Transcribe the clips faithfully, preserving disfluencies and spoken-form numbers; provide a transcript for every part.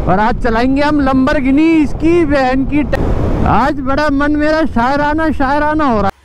और आज चलाएंगे हम लंबरगिनी, इसकी बहन की। आज बड़ा मन मेरा शायराना शायराना हो रहा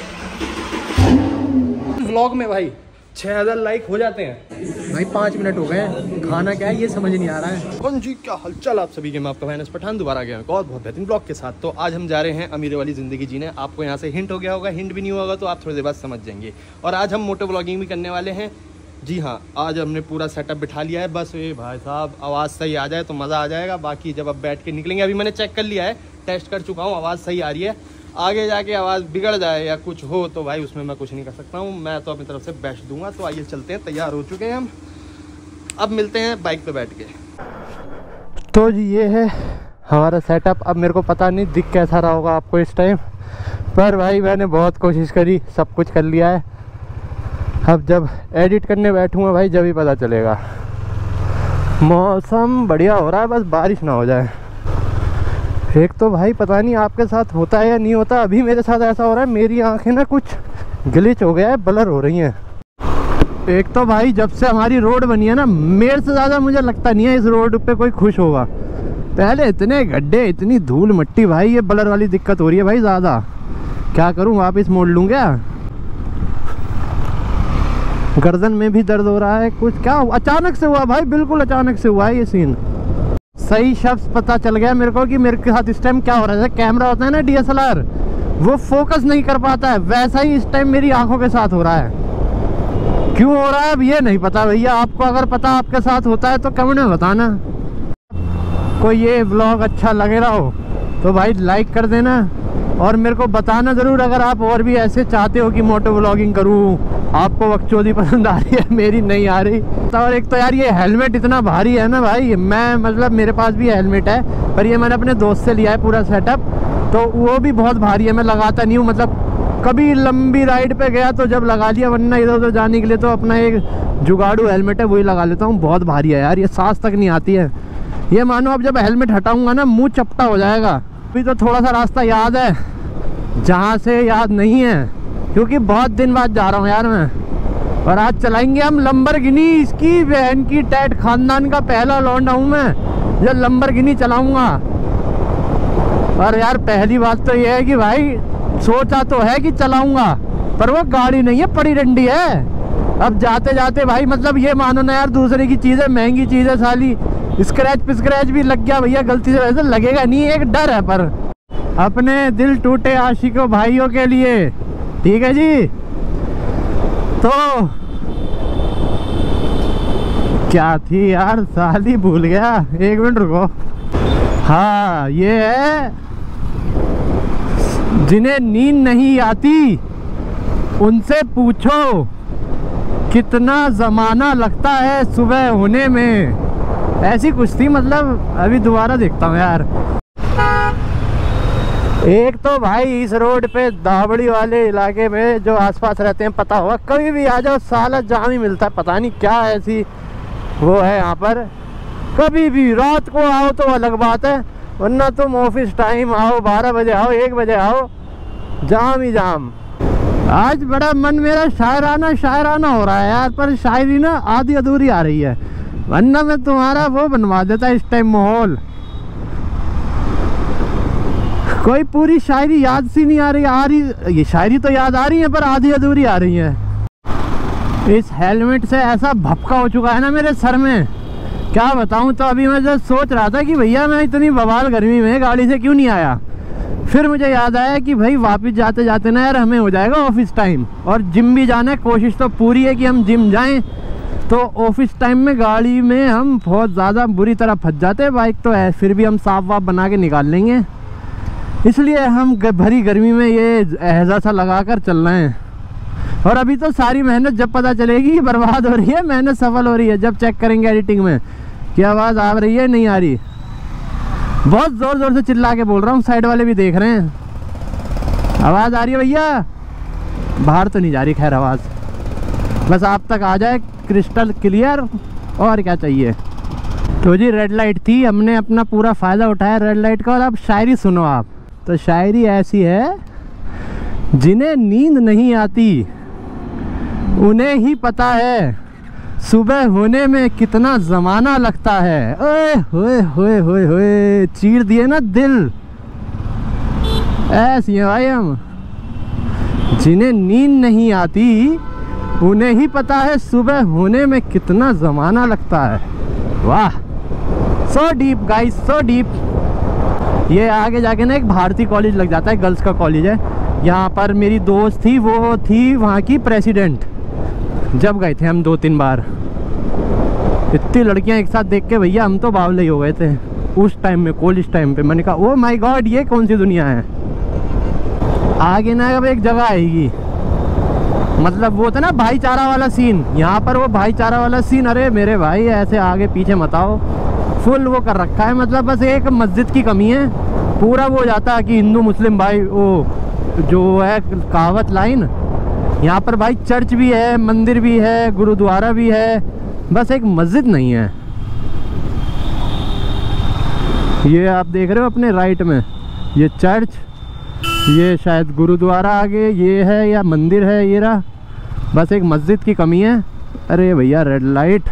है। व्लॉग में भाई छह हजार लाइक हो जाते हैं भाई, पाँच मिनट हो गए हैं। खाना क्या है ये समझ नहीं आ रहा है। कौन जी क्या हलचल आप सभी के, मैं आपका भाई पठान दोबारा गया और बहुत बेहतरीन ब्लॉग के साथ। तो आज हम जा रहे हैं अमीर वाली ज़िंदगी जीने। आपको यहाँ से हिंट हो गया होगा, हिंट भी नहीं होगा तो आप थोड़ी देर बाद समझ जाएंगे। और आज हम मोटो ब्लॉगिंग भी करने वाले हैं। जी हाँ, आज हमने पूरा सेटअप बिठा लिया है। बस ये भाई साहब आवाज़ सही आ जाए तो मज़ा आ जाएगा। बाकी जब अब बैठ के निकलेंगे, अभी मैंने चेक कर लिया है, टेस्ट कर चुका हूँ, आवाज़ सही आ रही है। आगे जाके आवाज़ बिगड़ जाए या कुछ हो तो भाई उसमें मैं कुछ नहीं कर सकता हूँ। मैं तो अपनी तरफ से बेस्ट दूंगा। तो आइए चलते हैं, तैयार हो चुके हैं हम, अब मिलते हैं बाइक पे बैठ के। तो जी ये है हमारा सेटअप। अब मेरे को पता नहीं दिख कैसा रहा होगा आपको इस टाइम, पर भाई मैंने बहुत कोशिश करी, सब कुछ कर लिया है। अब जब एडिट करने बैठूँगा भाई जब ही पता चलेगा। मौसम बढ़िया हो रहा है, बस बारिश ना हो जाए। एक तो भाई पता नहीं आपके साथ होता है या नहीं होता, अभी मेरे साथ ऐसा हो रहा है, मेरी आंखें ना कुछ ग्लिच हो गया है, ब्लर हो रही हैं। एक तो भाई जब से हमारी रोड बनी है ना, मेरे से ज़्यादा मुझे लगता नहीं है इस रोड पे कोई खुश होगा। पहले इतने गड्ढे, इतनी धूल मिट्टी, भाई ये ब्लर वाली दिक्कत हो रही है भाई ज़्यादा। क्या करूँ, वापस मोड़ लूँ क्या? गर्दन में भी दर्द हो रहा है कुछ। क्या अचानक से हुआ भाई, बिल्कुल अचानक से हुआ है ये सीन। सही शब्द पता चल गया मेरे को कि मेरे के साथ इस टाइम क्या हो रहा है। जैसे कैमरा होता है ना डी एस एल आर, वो फोकस नहीं कर पाता है, वैसा ही इस टाइम मेरी आंखों के साथ हो रहा है। क्यों हो रहा है अब ये नहीं पता भैया। आपको अगर पता आपके साथ होता है तो कमेंट में बताना। कोई ये व्लॉग अच्छा लगे रहा हो तो भाई लाइक कर देना, और मेरे को बताना ज़रूर अगर आप और भी ऐसे चाहते हो कि मोटो व्लॉगिंग करूँ। आपको बकचोदी पसंद आ रही है, मेरी नहीं आ रही। और एक तो यार ये हेलमेट इतना भारी है ना भाई, मैं मतलब मेरे पास भी हेलमेट है पर ये मैंने अपने दोस्त से लिया है पूरा सेटअप, तो वो भी बहुत भारी है। मैं लगाता नहीं हूँ, मतलब कभी लंबी राइड पे गया तो जब लगा लिया, वरना इधर उधर जाने के लिए तो अपना एक जुगाड़ू हेलमेट है वही लगा लेता हूँ। बहुत भारी है यार, ये सांस तक नहीं आती है। ये मानो अब जब हेलमेट हटाऊँगा ना मुँह चपटा हो जाएगा। अभी तो थोड़ा सा रास्ता याद है, जहाँ से याद नहीं है, क्योंकि बहुत दिन बाद जा रहा हूँ यार मैं। और आज चलाएंगे हम लंबरगिनी, इसकी बहन की टैट खानदान का पहला लौंडा हूँ मैं जो लंबरगिनी चलाऊंगा। और यार पहली बात तो ये है कि भाई सोचा तो है कि चलाऊंगा, पर वो गाड़ी नहीं है, पड़ी डंडी है। अब जाते जाते भाई मतलब ये मानो ना यार, दूसरे की चीज़ है, महंगी चीज़ है साली, स्क्रैच पिस्क्रैच भी लग गया भैया गलती से, वैसे लगेगा नहीं, एक डर है। पर अपने दिल टूटे आशिकों भाइयों के लिए, ठीक है जी। तो क्या थी यार, साली भूल गया, एक मिनट रुको। हाँ ये है, जिन्हें नींद नहीं आती उनसे पूछो कितना ज़माना लगता है सुबह होने में, ऐसी कुछ थी। मतलब अभी दोबारा देखता हूँ यार। एक तो भाई इस रोड पे दावड़ी वाले इलाके में जो आसपास रहते हैं, पता होगा कभी भी आ जाओ साला जाम ही मिलता है। पता नहीं क्या ऐसी वो है यहाँ पर, कभी भी रात को आओ तो अलग बात है, वरना तुम ऑफिस टाइम आओ, बारह बजे आओ, एक बजे आओ, जाम ही जाम। आज बड़ा मन मेरा शायराना शायराना हो रहा है यार, पर शायरी ना आधी अधूरी आ रही है, वरना मैं तुम्हारा वो बनवा देता इस टाइम माहौल। कोई पूरी शायरी याद सी नहीं आ रही आ रही ये शायरी तो याद आ रही है पर आधी अधूरी आ रही है। इस हेलमेट से ऐसा भपका हो चुका है ना मेरे सर में, क्या बताऊं। तो अभी मैं जब सोच रहा था कि भैया मैं इतनी बवाल गर्मी में गाड़ी से क्यों नहीं आया, फिर मुझे याद आया कि भाई वापस जाते जाते ना यार हमें हो जाएगा ऑफिस टाइम, और जिम भी जाना है। कोशिश तो पूरी है कि हम जिम जाएं, तो ऑफिस टाइम में गाड़ी में हम बहुत ज़्यादा बुरी तरह फंस जाते हैं। बाइक तो है, फिर भी हम साफ वाफ बना के निकाल लेंगे, इसलिए हम भरी गर्मी में ये एहजा सा लगा कर चल रहे हैं। और अभी तो सारी मेहनत जब पता चलेगी बर्बाद हो रही है, मेहनत सफल हो रही है जब चेक करेंगे एडिटिंग में कि आवाज़ आ रही है नहीं आ रही। बहुत ज़ोर ज़ोर से चिल्ला के बोल रहा हूँ, साइड वाले भी देख रहे हैं। आवाज़ आ रही है भैया, बाहर तो नहीं जा रही खैर आवाज़, बस आप तक आ जाए क्रिस्टल क्लियर, और क्या चाहिए। तो जी रेड लाइट थी, हमने अपना पूरा फ़ायदा उठाया रेड लाइट का। और अब शायरी सुनो आप। तो शायरी ऐसी है, जिन्हें नींद नहीं आती उन्हें ही पता है सुबह होने में कितना जमाना लगता है। ओए होए होए होए होए, चीर दिए ना दिल। ऐसे हैं भाई हम, जिन्हें नींद नहीं आती उन्हें ही पता है सुबह होने में कितना जमाना लगता है। वाह, so deep guys, so deep. ये आगे जाके ना एक भारती कॉलेज लग जाता है, गर्ल्स का कॉलेज है। यहाँ पर मेरी दोस्त थी, वो थी वहाँ की प्रेसिडेंट। जब गए थे हम दो तीन बार, इतनी लड़कियां एक साथ देख के भैया हम तो बावले ही हो गए थे उस टाइम में, कॉलेज टाइम पे। मैंने कहा ओ माय गॉड, ये कौन सी दुनिया है। आगे ना अब एक जगह आएगी, मतलब वो था ना भाईचारा वाला सीन, यहाँ पर वो भाईचारा वाला सीन। अरे मेरे भाई ऐसे आगे पीछे मत आओ, फुल वो कर रखा है। मतलब बस एक मस्जिद की कमी है, पूरा वो हो जाता है कि हिंदू मुस्लिम भाई, वो जो है कहावत लाइन। यहाँ पर भाई चर्च भी है, मंदिर भी है, गुरुद्वारा भी है, बस एक मस्जिद नहीं है। ये आप देख रहे हो अपने राइट में, ये चर्च, ये शायद गुरुद्वारा आगे ये है या मंदिर है, ये रहा, बस एक मस्जिद की कमी है। अरे भैया रेड लाइट।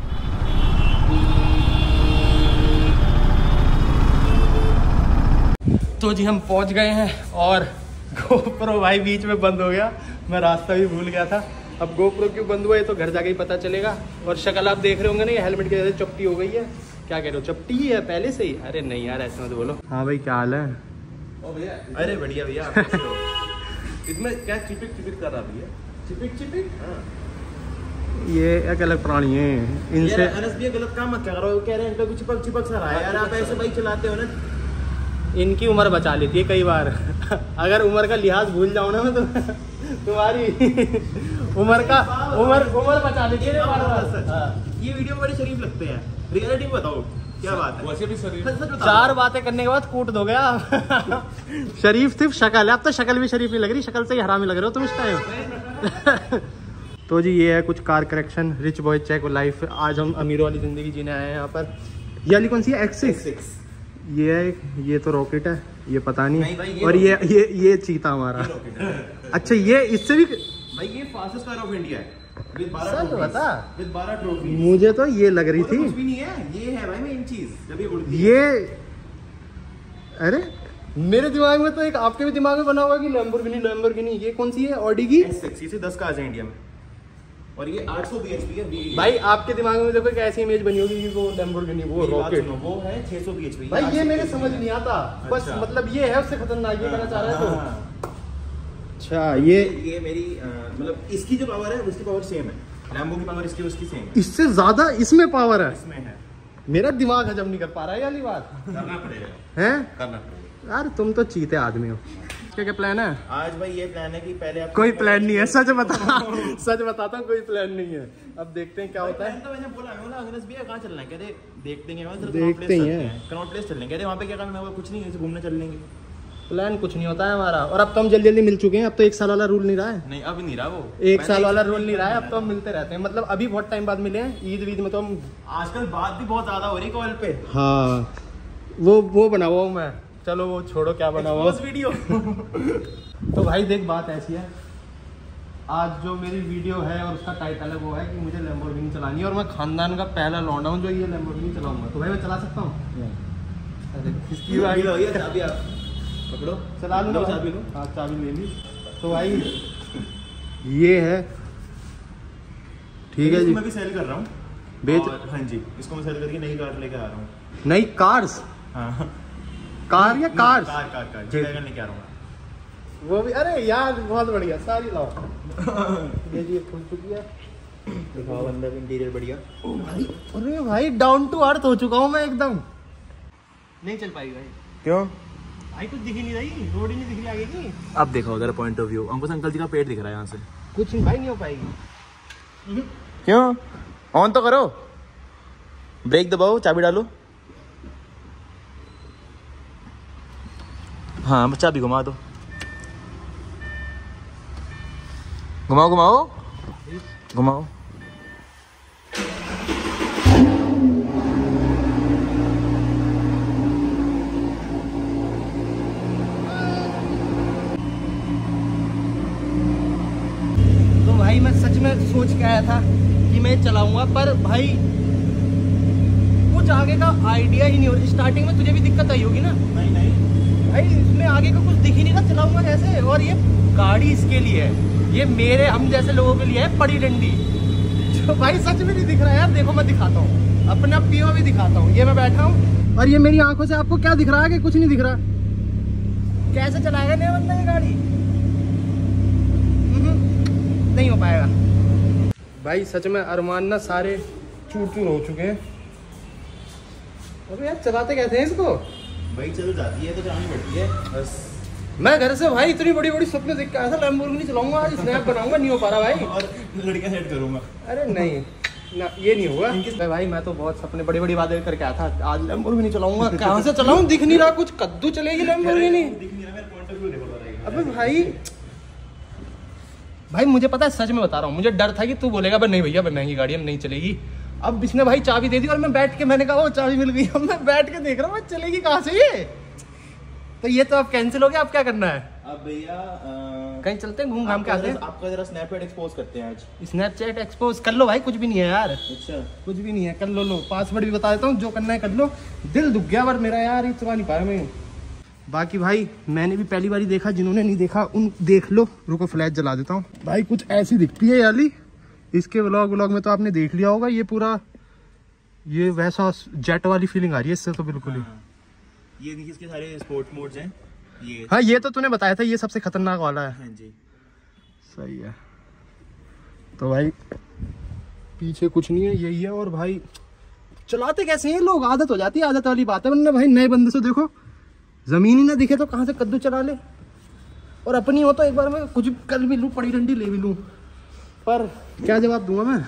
तो जी हम पहुंच गए हैं और गोप्रो भाई बीच में बंद हो गया, मैं रास्ता भी भूल गया था। अब गोप्रो क्यों बंद हुआ है तो घर जाके ही पता चलेगा। और शक्ल आप देख रहे होंगे ना, ये हेलमेट की वजह से चपटी हो गई है। क्या कह रहे हो, चपटी है पहले से ही? अरे नहीं यार ऐसे मत बोलो। हाँ भाई क्या हाल है? ओ भैया, अरे बढ़िया भैया। इसमें क्या चिपिक चिपिक कर रहा भैया? चिपिक चिपिक? हाँ। ये एक अलग प्राणी है इनसे। अनस भैया गलत काम मत करो, कह रहे हैं इनका कुछ चिपक चिपक सा रहा है यार। आप ऐसे बाइक चलाते हो ना, इनकी उम्र बचा लेती है कई बार। अगर उम्र का लिहाज भूल जाओ ना तो तुम्हारी उम्र का उम्र उम्र बचा लेती है। ये वीडियो बड़े शरीफ लगते हैं, रियलिटी बताओ क्या बात है? वैसे भी शरीफ। चार बातें करने के बाद कूट दोगे आप। शरीफ सिर्फ शक्ल है, अब तो शक्ल भी शरीफ नहीं लग रही, शक्ल से ही हरामी लग रहे हो तुम इस टाइम। तो जी ये है कुछ car correction, rich boy check life. आज हम अमीरों वाली जिंदगी जीने आए हैं यहाँ पर। ये वाली कौन सी है? X six. ये है, ये तो रॉकेट है, ये पता नहीं, नहीं भाई, ये और ये ये ये चीता हमारा। अच्छा ये इससे भी भाई, ये फास्टेस्ट कार ऑफ इंडिया है विद बारह बता विद बारह ट्रॉफी। मुझे तो ये लग रही थी। कुछ भी नहीं है, ये है भाई मेन चीज जब ये उड़ती है। ये अरे मेरे दिमाग में तो एक आपके भी दिमाग में बना हुआ कि लैम्बोर्गिनी लैम्बोर्गिनी। ये कौन सी है? ऑडी की एस सिक्स। इसे दस कार्स है इंडिया में और ये आठ सौ बीएचपी है। भाई आपके दिमाग में देखो एक ऐसी इमेज बनी होगी कि वो लैम्बोर्गिनी, वो रॉकेट, वो है छह सौ बीएचपी। भाई ये मेरे समझ नहीं आता। बस मतलब ये है उससे खतरनाक, ये कहना चाह रहा है तो। अच्छा ये ये मेरी मतलब इसकी जो पावर है उसकी पावर सेम है, लैम्बो की पावर इसकी उसकी सेम है। इससे ज्यादा इसमें पावर है। इसमें है। मेरा दिमाग हजम नहीं कर पा रहा है ये वाली बात। करना पड़ेगा हैं? करना पड़ेगा यार तुम तो चीते आदमी हो। क्या क्या प्लान है आज? भाई ये प्लान है कि पहले आप कोई प्लान नहीं है, सच बता सच बताता हूँ, कोई प्लान नहीं है। अब देखते हैं क्या होता है। तो मैंने बोला मैं बोला अग्नेश भैया कहाँ चलना है? कह रहे देखते हैं, देखते ही हैं, कनॉट प्लेस चलने। कह रहे वहाँ पे क्या करना है? कुछ नहीं, ऐसे घूमने चल लेंगे। प्लान कुछ नहीं होता है हमारा। और अब तो हम जल्दी जल्दी मिल चुके हैं, अब तो एक साल वाला रूल नहीं रहा है। नहीं अब नहीं रहा वो, एक साल वाला रूल नहीं रहा है, अब तो हम मिलते रहते हैं। मतलब अभी बहुत टाइम बाद मिले हैं, ईद वीद में तो हम। आजकल बात भी बहुत ज्यादा हो रही कॉल पे। हाँ वो वो बना हुआ हूँ मैं, चलो वो छोड़ो क्या बना हुआ वीडियो। तो भाई देख बात ऐसी है, आज जो मेरी वीडियो है और उसका टाइटल है वो है कि मुझे लैम्बोर्गिनी चलानी है और मैं खानदान का पहला लौंडा हूँ जो ये लैम्बोर्गिनी चलाऊंगा। तो भाई मैं चला सकता हूँ? इसकी चाबी आप पकड़ो, चला लूँगा। चाबी लो। हाँ चाबी ले ली। तो भाई ये है, ठीक है जी। मैं भी सेल कर रहा हूँ बेच। हाँ जी, इसको मैं सेल करके नई कार लेके आ रहा हूँ। नई कार्स? हाँ कार या cars? Car car car G wagon लेके आ रहा हूँ वो भी। अरे यार बहुत बढ़िया, सारी लाओ। ये जी खुल चुकी है, दिखाओ अंदर इंटीरियर बढ़िया। भाई अरे भाई डाउन टू अर्थ हो चुका हूँ मैं एकदम। नहीं चल पाएगी भाई। क्यों भाई? कुछ दिख ही नहीं रही, रोड ही नहीं दिख रही आगे की। अब देखो उधर point of view, Ankush uncle ji का पेट दिख रहा है यहाँ से। कुछ भाई नहीं हो पाएगी। क्यों? ऑन तो करो, ब्रेक दबाओ, चाबी डालो। हाँ बस चाबी घुमा दो, घुमाओ घुमाओ घुमाओ। तो भाई मैं सच में सोच के आया था कि मैं चलाऊंगा, पर भाई कुछ आगे का आइडिया ही नहीं हो रहा। स्टार्टिंग में तुझे भी दिक्कत आई होगी ना? नहीं नहीं भाई इसमें आगे का कुछ दिख ही नहीं रहा, चलाऊंगा कैसे? और ये गाड़ी इसके लिए है, ये मेरे हम जैसे लोगों के लिए है पड़ी डंडी, जो भाई सच में नहीं दिख रहा है यार। देखो मैं दिखाता हूँ, अपना पीओ भी दिखाता हूँ। ये मैं बैठा हूँ और ये मेरी आंखों से आपको क्या दिख रहा है कि कुछ नहीं दिख रहा। कैसे चलाएगा नया बंदा ये गाड़ी? नहीं हो पाएगा भाई। सच में अरमान ना सारे चूर चूर हो चुके हैं। अबे यार चलाते कैसे हैं इसको? भाई चल जाती है तो चलानी पड़ती है बस। मैं घर से भाई इतनी बड़ी बड़ी सपने देख के आया था, लैम्बोर्गिनी चलाऊंगा आज, स्नैप बनाऊंगा, नहीं हो पा रहा भाई। और लड़कियां सेट करूंगा। अरे नहीं ना, ये नहीं हुआ। मैं भाई मैं तो बहुत सपने बड़ी बड़ी बातें करके आया था, आज लैम्बोर्गिनी चलाऊंगा। कहाँ से चलाऊं? दिख नहीं रहा कुछ, कद्दू चलेगी लैम्बोर्गिनी? दिख नहीं रहा, मेरा पॉइंट ऑफ व्यू देखो जरा। अबे भाई भाई मुझे पता है, सच में बता रहा हूँ, मुझे डर था कि तू बोलेगा नहीं भैया महंगी गाड़ी हम नहीं चलेगी। अब इसने भाई चाबी दे दी और मैं बैठ के, मैंने कहा वो चाबी मिल गई। अब मैं बैठ के देख रहा हूँ चलेगी कहाँ से ये। तो ये तो अब कैंसिल हो गया, अब क्या करना है? अब भैया कहीं चलते हैं, घूम घाम के आते हैं। आपका जरा स्नैपचैट एक्सपोज करते हैं आज। स्नैपचैट एक्सपोज कर लो भाई, कुछ भी नहीं है यार। अच्छा कुछ भी नहीं है, कर लो। लो पासवर्ड भी बता देता हूँ, जो करना है कर लो। दिल दुख गया पर मेरा यार, ये चला नहीं पाया मैं। बाकी भाई मैंने भी पहली बार ही देखा, जिन्होंने नहीं देखा उन देख लो। रुको फ्लैश जला देता हूँ भाई। कुछ ऐसी दिखती है याली, इसके व्लॉग व्लॉग में तो आपने देख लिया होगा। ये पूरा ये वैसा जेट वाली फीलिंग आ रही है इससे तो बिल्कुल ही। ये देखिए इसके सारे स्पोर्ट मोड्स हैं ये। हाँ ये तो तूने बताया था, ये सबसे खतरनाक वाला है। हाँ जी सही है। तो भाई पीछे कुछ नहीं है, यही है। और भाई चलाते कैसे हैं लोग? आदत हो जाती है, आदत वाली बात है। वरना भाई नए बंदे से देखो, जमीन ही ना दिखे तो कहाँ से कद्दू चला ले। और अपनी हो तो एक बार मैं कुछ कर भी लूँ, पड़ी डंडी ले भी लूँ, पर क्या जवाब दूंगा मैं?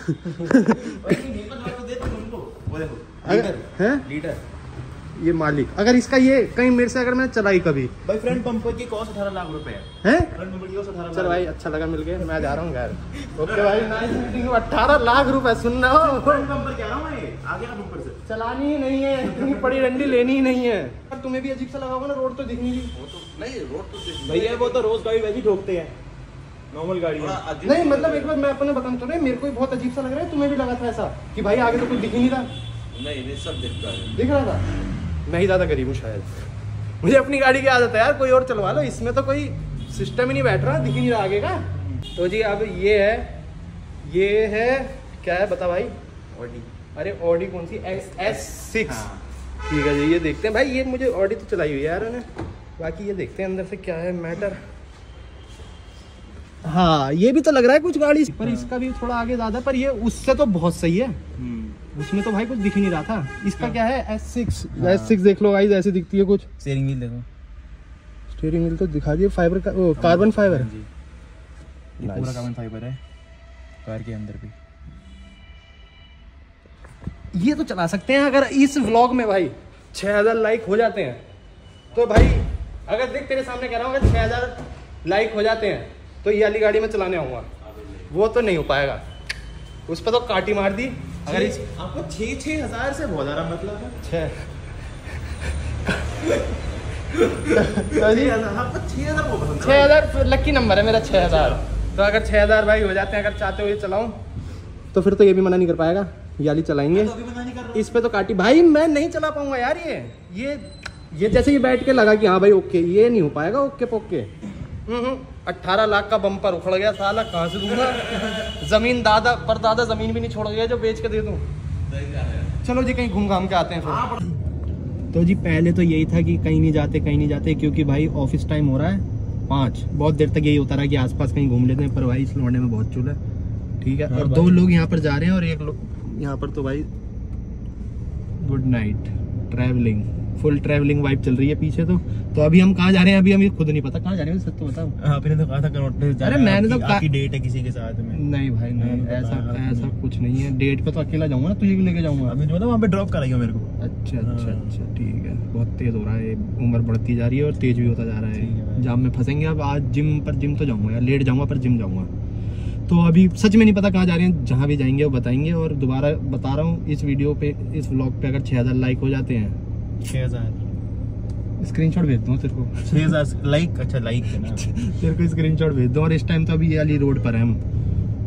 है लीटर ये मालिक, अगर इसका ये कहीं मेरे से अगर मैं चलाई कभी। भाई फ्रंट बम्पर की कॉस्ट अठारह लाख रुपए है। हैं? फ्रंट बम्पर की कॉस्ट अठारह चल भाई अच्छा लगा मिल गए, मैं जा रहा हूँ घर। ओके भाई नाइस मीटिंग यू। अठारह लाख रुपए सुनना हो। फ्रंट बम्पर कह रहा हूँ मैं, आगे का बम्पर से चलानी ही नहीं है, इतनी बड़ी डंडी लेनी ही नहीं है। पर तुम्हें भी अजीब सा लगा होगा ना, रोड तो दिख नहीं रही। वो तो नहीं, रोड तो भैया वो तो रोज गाड़ी वैसे ही ठोकते हैं, नॉर्मल गाड़ी है। नहीं मतलब एक बार मैं अपने बताऊं तो, मेरे को भी बहुत अजीब सा लग रहा है। तुम्हें भी लगा था ऐसा कि भाई आगे तो कुछ दिख ही नहीं रहा? नहीं नहीं सब दिख रहा है। दिख रहा था? मैं ही ज्यादा गरीब हूँ शायद, मुझे अपनी गाड़ी की आदत है यार। कोई और चलवा लो, इसमें तो कोई सिस्टम ही नहीं बैठ रहा, दिख ही नहीं रहा आगे का। तो जी अब ये है, ये है क्या है बता भाई? ऑडी। अरे ऑडी कौन सी? S six. ठीक है जी, ये देखते हैं भाई। ये मुझे ऑडी तो चलाई हुई है यार मैंने, बाकी ये देखते हैं अंदर से क्या है मैटर। हाँ ये भी तो लग रहा है कुछ गाड़ी, पर इसका भी थोड़ा आगे ज्यादा, पर ये उससे तो बहुत सही है। उसमें तो भाई कुछ दिख ही नहीं रहा था। इसका क्या है? S six. एस सिक्स देख लो गाइस, ऐसे दिखती है कुछ। स्टीयरिंग व्हील देखो, स्टीयरिंग व्हील तो दिखा दिए, फाइबर का, ओ, कार्बन फाइबर जी। ये पूरा कार्बन फाइबर है कार के अंदर भी। ये तो चला सकते हैं अगर इस व्लॉग में भाई छह हजार लाइक हो जाते हैं तो। भाई अगर देख तेरे सामने कह रहा हूँ, अगर छह हजार लाइक हो जाते हैं तो ये वाली गाड़ी में चलाने आऊंगा। वो तो नहीं हो पाएगा, उस पर तो काटी मार दी। अगर इस आपको छः छः हजार से बहुत ज़्यादा मतलब है। छः आपको छः हजार वो पसंद है? छः हजार लक्की नंबर है मेरा, छः हजार। तो अगर छः हजार भाई हो जाते हैं, अगर चाहते हो ये चलाऊं, तो फिर तो ये भी मना नहीं कर पाएगा, ये वाली चलाएंगे। तो अभी मना नहीं कर रहा। इस पे तो काटी भाई मैं नहीं चला पाऊंगा यार। ये ये ये जैसे ये बैठ के लगा कि हाँ भाई ओके, ये नहीं हो पाएगा ओके पोके। अट्ठारह लाख का बम्पर उखड़ गया साला, कहाँ से दूंगा? जमीन दादा पर दादा जमीन भी नहीं छोड़ गया जो बेच के दे दूं। चलो जी कहीं घूम घाम के आते हैं फिर। तो जी पहले तो यही था कि कहीं नहीं जाते कहीं नहीं जाते, क्योंकि भाई ऑफिस टाइम हो रहा है पाँच। बहुत देर तक यही होता रहा कि आसपास कहीं घूम लेते हैं, पर भाई इस लौंडे में बहुत चूल है। ठीक है, और दो लोग यहाँ पर जा रहे हैं और एक लोग यहाँ पर। तो भाई good night, travelling full travelling vibe चल रही है पीछे। तो तो अभी हम कहाँ जा रहे हैं अभी हमें खुद नहीं पता कहाँ जा रहे हैं, सच तो बताओ। आपने तो कहा था कनॉट। अरे मैंने तो आपकी डेट है किसी के साथ में? नहीं भाई नहीं, ऐसा ऐसा कुछ नहीं है। डेट पे तो अकेला जाऊंगा ना, तुझे भी लेके जाऊंगा। अभी मतलब वहाँ पे ड्रॉप कराइए मेरे को। अच्छा अच्छा अच्छा ठीक है। बहुत तेज हो रहा है, उम्र बढ़ती जा रही है और तेज भी होता जा रहा है। जाम में फंसेंगे अब। आज जिम पर जिम तो जाऊंगा यार, लेट जाऊंगा पर जिम जाऊंगा। तो अभी सच में नहीं पता कहाँ जा रहे हैं, जहाँ भी जाएंगे वो बताएंगे। और दोबारा बता रहा हूँ, इस वीडियो पे, इस व्लॉग पे अगर छः हज़ार लाइक हो जाते हैं, छः हज़ार स्क्रीनशॉट भेज दूँ तेरे को। छः हज़ार लाइक? अच्छा लाइक है ना। तेरे को स्क्रीनशॉट भेज दूँ। और इस टाइम तो अभी ये वाली रोड पर है हम,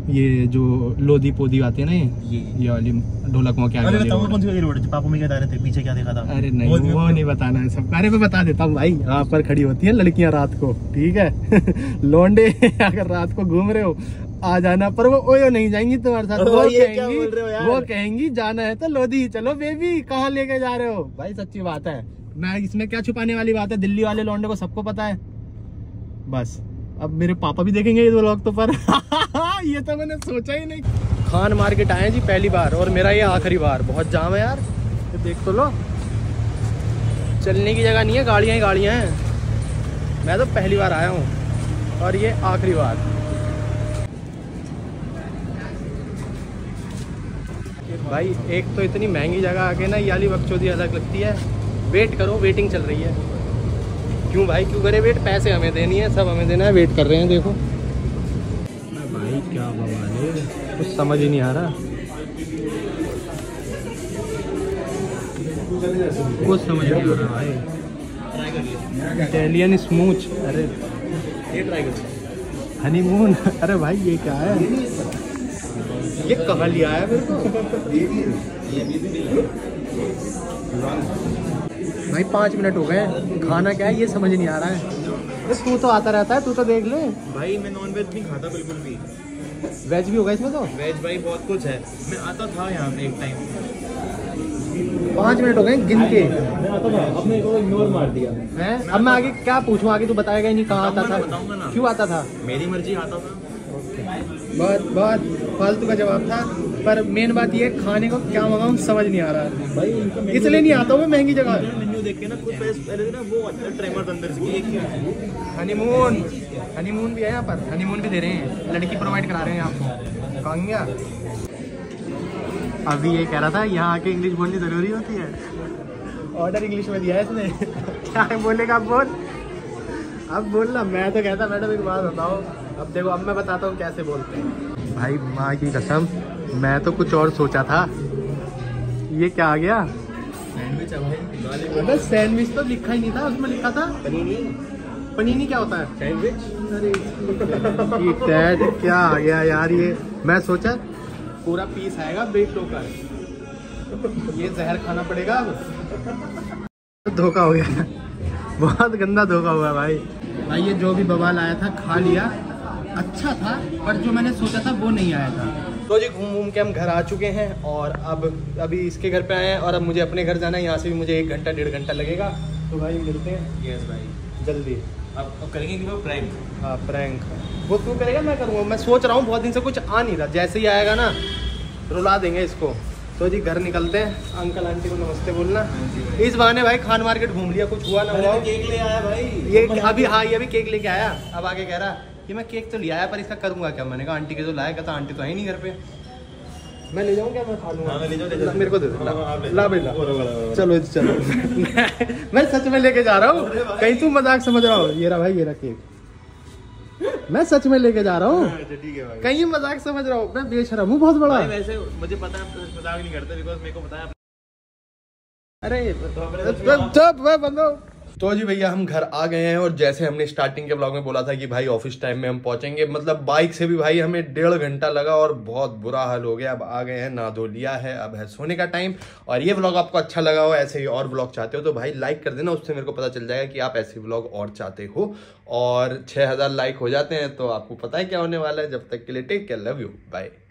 ये जो लोधी पोदी आती है ना, ये ये वाली ढोलक में क्या अरे बताओ कौन सी रोड है? पापा में क्या रहे थे, पीछे क्या देखा था? अरे नहीं वो, वो नहीं बताना है सब। अरे मैं बता देता हूँ भाई, यहाँ पर खड़ी होती है लड़कियां रात को, ठीक है। लौंडे अगर रात को घूम रहे हो आ जाना, पर वो ओयो नहीं जाएंगी तुम्हारे साथ। वो कहेंगी वो कहेंगी जाना है तो लोधी चलो बेबी, कहाँ लेके जा रहे हो भाई? सच्ची बात है, मैं इसमें क्या छुपाने वाली बात है, दिल्ली वाले लौंडे को सबको पता है। बस अब मेरे पापा भी देखेंगे ये व्लॉग तो, पर ये तो मैंने सोचा ही नहीं। खान मार्केट आए जी पहली बार, और मेरा ये आखिरी बार। बहुत जाम है यार, तो देख तो लो, चलने की जगह नहीं है, गाड़ियाँ ही गाड़ियाँ हैं। मैं तो पहली बार आया हूँ और ये आखिरी बार। भाई एक तो इतनी महंगी जगह आके ना ये वाली बकचोदी अलग लगती है। वेट करो, वेटिंग चल रही है। क्यों भाई क्यों करे वेट? पैसे हमें देनी है, सब हमें देना है, वेट कर रहे हैं। देखो भाई क्या बवाल है, कुछ समझ ही नहीं आ रहा, कुछ समझ नहीं आ रहा भाई। इटालियन स्मूच, अरे ये ट्राई करो। हनीमून, अरे भाई ये क्या है? ये कहाँ लिया है मेरे को? भाई पाँच मिनट हो गए, खाना क्या है ये समझ नहीं आ रहा है। तू तो आता रहता है, तू तो देख ले। भाई मैं नॉन वेज नहीं खाता बिल्कुल भी। वेज भी होगा इसमें तो? वेज भाई बहुत कुछ है, मैं आता था यहाँ पे एक टाइम। पाँच मिनट हो गए गिन के। मैं आता था, अपने को इग्नोर मार दिया है। अब मैं आगे क्या पूछूं? आगे तू बताएगा ही नहीं कहाँ आता था, बताऊंगा ना। क्यों आता था? मेरी मर्जी आता था। बहुत बहुत फालतू का जवाब था, पर मेन बात ये खाने को क्या मंगाऊं समझ नहीं आ रहा है भाई इसलिए नहीं आता हूँ मैं महंगी जगह। मेन्यू देख के ना खुद पहले ना वो आता है ट्रेमर अंदर से, ये क्या है? हनीमून, हनीमून भी है यहाँ पर, हनीमून भी दे रहे हैं, लड़की प्रोवाइड करा रहे हैं आपको। कहाँ गया? अभी ये कह रहा था यहाँ आके इंग्लिश बोलनी जरूरी होती है। ऑर्डर इंग्लिश में दिया है इसने। क्या है बोलेगा? अब बोल, अब बोलना। मैं तो कहता मैडम एक बात बताओ। अब देखो अब मैं बताता हूँ कैसे बोलते हैं। भाई माँ की कसम मैं तो कुछ और सोचा था, ये क्या आ गया? सैंडविच है भाई। अबे सैंडविच तो लिखा ही नहीं था, उसमें लिखा था पनीनी। पनीनी क्या होता है? सैंडविच। अरे डैड क्या आ गया यार ये। मैं सोचा पूरा पीस आएगा ब्रेक होकर, ये जहर खाना पड़ेगा। अब धोखा हो गया, बहुत गंदा धोखा हुआ भाई। भाई ये जो भी बवाल आया था खा लिया, अच्छा था, पर जो मैंने सोचा था वो नहीं आया था। तो जी घूम घूम के हम घर आ चुके हैं, और अब अभी इसके घर पे आए हैं, और अब मुझे अपने घर जाना है। यहाँ से भी मुझे एक घंटा डेढ़ घंटा लगेगा। तो भाई मिलते हैं। यस भाई जल्दी। अब अब करेंगे कि वो प्रैंक। हाँ प्रैंक वो तू करेगा मैं करूँगा। मैं सोच रहा हूँ बहुत दिन से कुछ आ नहीं रहा, जैसे ही आएगा ना रुला देंगे इसको। तो जी घर निकलते हैं। अंकल आंटी को नमस्ते बोलना। इस बहाने भाई खान मार्केट घूम लिया, कुछ हुआ ना हुआ। केक ले आया भाई ये अभी, हाँ ये अभी केक लेके आया। अब आगे कह रहा कि मैं केक तो ले आया पर इसका करूँगा क्या? मैंने कहा आंटी के तो लाया, कहता आंटी तो है ही नहीं घर पे। मैं ले जाऊँ क्या? मैं खा लूँगा। हाँ, ले जाओ, ले जाओ। मेरे को दे दो। हाँ, हाँ, ले ला भाई ला। चलो चलो। मैं सच में लेके जा रहा हूँ, कहीं तू मजाक समझ रहा हो। ये रहा भाई, ये रहा केक, मैं सच में लेके जा रहा हूँ, ठीक है भाई। कहीं मजाक समझ रहा हूँ। मैं बेशरम हूँ बहुत बड़ा। भाई वैसे मुझे पता है आप मजाक नहीं करते, बिकॉज़ मेरे को पता है। अरे तो चुप बंदो। तो जी भैया हम घर आ गए हैं, और जैसे हमने स्टार्टिंग के ब्लॉग में बोला था कि भाई ऑफिस टाइम में हम पहुंचेंगे, मतलब बाइक से भी भाई हमें डेढ़ घंटा लगा और बहुत बुरा हाल हो गया। अब आ गए हैं, नहा धो लिया है, अब है सोने का टाइम। और ये ब्लॉग आपको अच्छा लगा हो, ऐसे ही और ब्लॉग चाहते हो तो भाई लाइक कर देना, उससे मेरे को पता चल जाएगा कि आप ऐसे ब्लॉग और चाहते हो। और छः हज़ार लाइक हो जाते हैं तो आपको पता है क्या होने वाला है। जब तक के लिए take care, love you, bye.